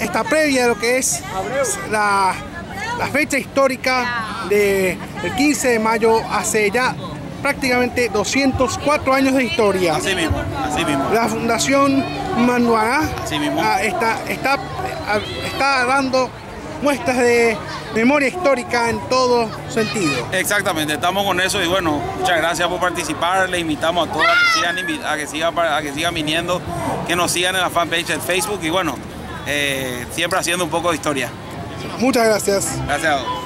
esta previa de lo que es la fecha histórica del 15 de mayo, hace ya prácticamente 204 años de historia. Así mismo, así mismo. La Fundación Manuaná está dando muestras de memoria histórica en todo sentido. Exactamente, estamos con eso y bueno, muchas gracias por participar. Les invitamos a todos a que sigan viniendo, que nos sigan en la fanpage de Facebook y bueno, siempre haciendo un poco de historia. Muchas gracias. Gracias a todos.